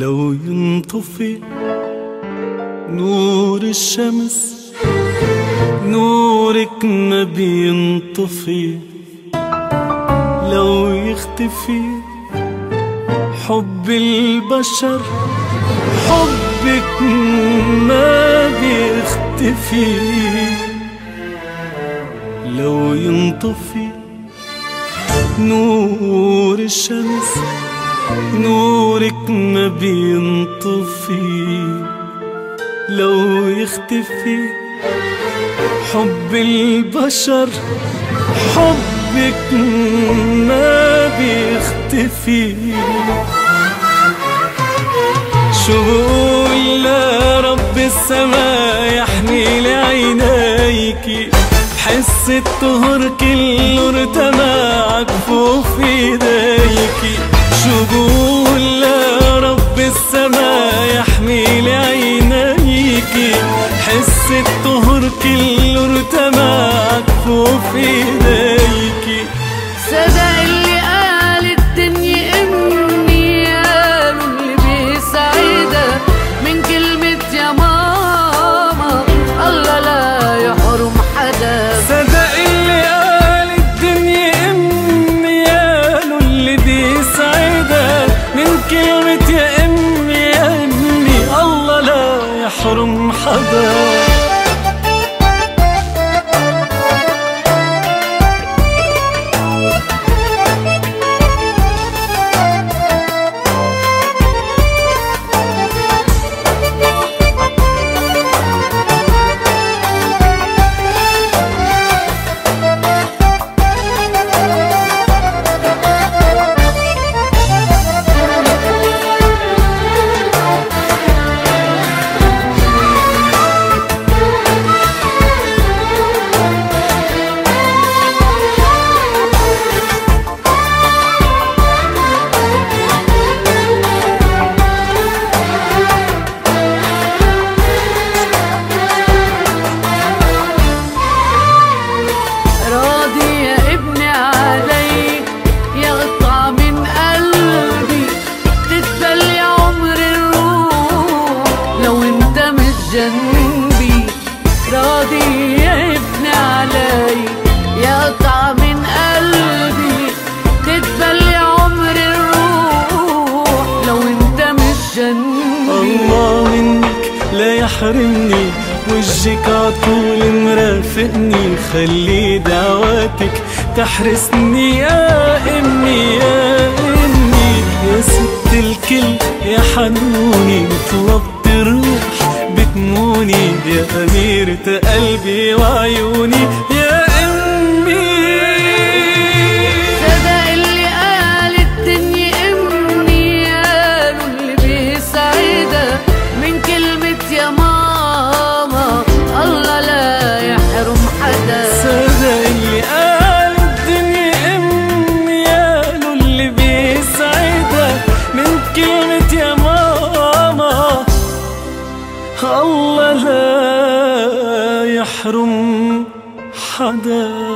لو ينطفي نور الشمس نورك ما بينطفي، لو يختفي حب البشر حبك ما بيختفي، لو ينطفي نور الشمس نورك ما بينطفي، لو يختفي حب البشر حبك ما بيختفي. شو بقول لرب السما يحمي لعينيكي، حس الطهر كله ارتمى عكفوف ايديكي. شو بقول لرب السما يحمي لعينيكي، حس الطهر كله ارتمى عكفوف ايديكي. صدق اللي قال الدنيا امنياله اللي بيسعدها من كلمة يا ماما الله لا يحرم حدا. صدق اللي قال الدنيا امنياله اللي بيسعدها من كلمة يا امي يا امي الله لا يحرم حدا. جنبي راضي يا ابن علي يقطع من قلبي، تتبلي عمر الروح لو انت مش جنبي. الله منك لا يحرمني وجهك عطول مرافقني، خلي دعواتك تحرسني يا امي يا امي يا ست الكل يا حنوني. طلبت الروح بتموني يا أميرة قلبي وعيوني يا أمي. صدق اللي قال الدنيا امنياله اللي بيسعدها من كلمة يا ماما الله لا يحرم حدا. صدق اللي قال الدنيا امنياله اللي بيسعدها من كلمة يا ماما الله لا يحرم حدا.